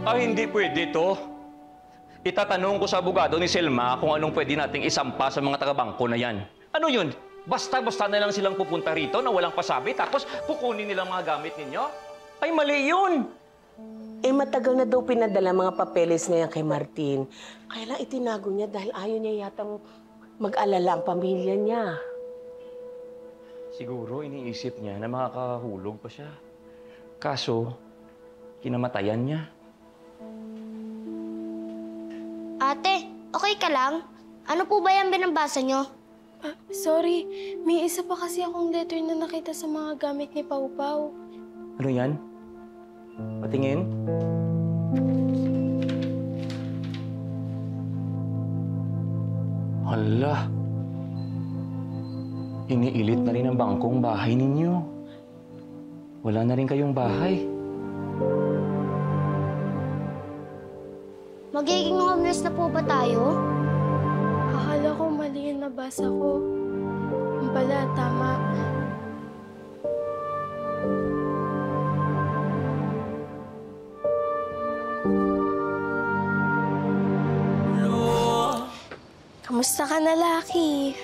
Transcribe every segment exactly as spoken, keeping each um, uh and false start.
Ah, hindi pwede to. Itatanong ko sa abogado ni Selma kung anong pwede nating isampa sa mga taga-bangko na yan. Ano yun? Basta-basta na lang silang pupunta rito na walang pasabi tapos kukunin nilang mga gamit ninyo? Ay, mali yun! Eh, matagal na daw pinadala mga papeles na yan kay Martin. Kaya lang itinago niya dahil ayaw niya yatang mag-alala ang pamilya niya. Siguro iniisip niya na makakahulog pa siya. Kaso, kinamatayan niya. Ate, okay ka lang? Ano po ba yung binabasa nyo? Ah, sorry, may isa pa kasi akong letter na nakita sa mga gamit ni Pau Pau. Ano yan? Patingin? Hala. Iniilit na rin ang bangkong bahay ninyo. Wala na rin kayong bahay. Magiging homeless na po ba tayo? Akala ko mali yung nabasa ko. Ang pala, tama. Kamusta ka na, Lucky?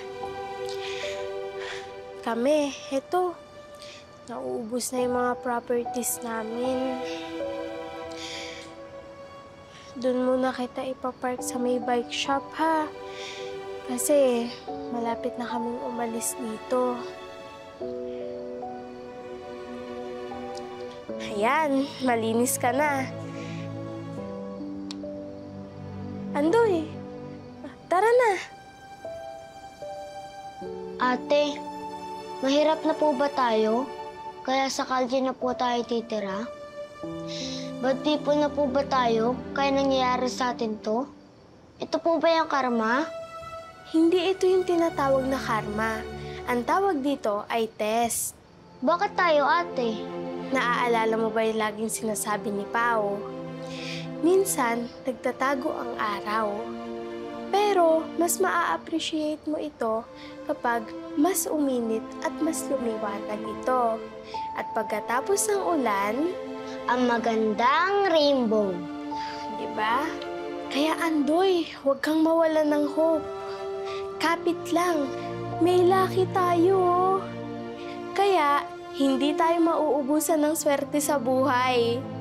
Kami, eto. Nauubos na yung mga properties namin. Doon muna kita ipapark sa may bike shop, ha? Kasi malapit na kaming umalis dito. Ayan, malinis ka na. Andoy, tara na. Ate, mahirap na po ba tayo? Kaya sa kalye na po tayo titira? Bad people na po ba tayo? Kaya nangyayari sa atin to? Ito po ba yung karma? Hindi ito yung tinatawag na karma. Ang tawag dito ay test. Bakit tayo, ate? Naaalala mo ba yung laging sinasabi ni Pao? Minsan, nagtatago ang araw. Pero, mas maa-appreciate mo ito kapag mas uminit at mas lumiwanag ito. At pagkatapos ng ulan, Ang magandang rainbow. di ba? Kaya Andoy, huwag kang mawalan ng hope. Kapit lang, may lucky tayo. oh. Kaya, hindi tayo mauubusan ng swerte sa buhay.